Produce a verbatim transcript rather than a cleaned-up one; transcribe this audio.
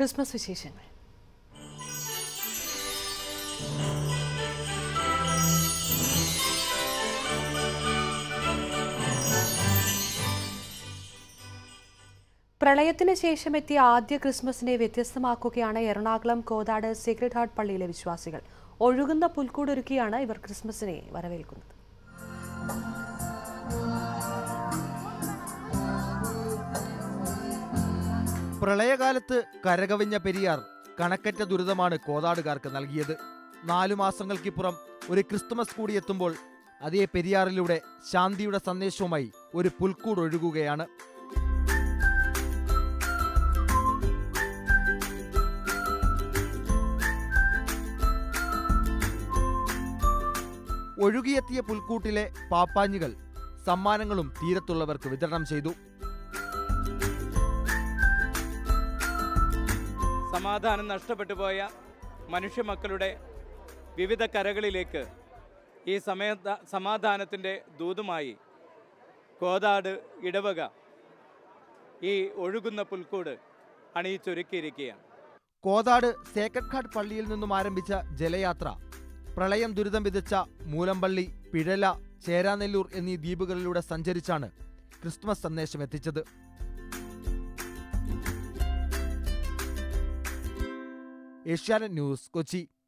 Christmas വിശേഷങ്ങൾ. പ്രളയത്തിന് ശേഷം എത്തിയ ആദ്യ ക്രിസ്മസിനെ വ്യത്യസ്തമാക്കുകയാണ് എറണാകുളം കോതാട് സീക്രട്ട് ഹാർട്ട് പള്ളിയിലെ വിശ്വാസികൾ. ഒഴുകുന്ന പുൽക്കൂടൊരുക്കിയാണ് ഇവർ ക്രിസ്മസിനെ വരവേൽക്കുന്നത്. പ്രളയകാലത്ത് കരകവിഞ്ഞ പെരിയാർ കണക്കറ്റ ദുരിതമാണ് കോതാടുകാർക്ക് നൽകിയത്. നാലു മാസങ്ങൾക്കിപ്പുറം ഒരു ക്രിസ്തുമസ് കൂടി എത്തുമ്പോൾ അതേ പെരിയാറിലൂടെ ശാന്തിയുടെ സന്ദേശവുമായി ഒരു പുൽക്കൂട് ഒഴുകുകയാണ്. ഒഴുകിയെത്തിയ പുൽക്കൂട്ടിലെ പാപ്പാഞ്ഞികൾ സമ്മാനങ്ങളും തീരത്തുള്ളവർക്ക് വിതരണം ചെയ്തു. സമാധാനം നഷ്ടപ്പെട്ടു പോയ മനുഷ്യമക്കളുടെ വിവിധ കരകളിലേക്ക് ഈ സമയ സമാധാനത്തിൻ്റെ ദൂതുമായി കോതാട് ഇടവക ഈ ഒഴുകുന്ന പുൽക്കൂട് അണിയിച്ചൊരുക്കിയിരിക്കുകയാണ്. കോതാട് സേക്രട്ട് ഹാർട്ട് പള്ളിയിൽ നിന്നും ആരംഭിച്ച ജലയാത്ര പ്രളയം ദുരിതം വിതച്ച മൂലമ്പള്ളി, പിഴല, ചേരാനെല്ലൂർ എന്നീ ദ്വീപുകളിലൂടെ സഞ്ചരിച്ചാണ് ക്രിസ്മസ് സന്ദേശം എത്തിച്ചത്. ഏഷ്യാനെറ്റ് ന്യൂസ്, കൊച്ചി.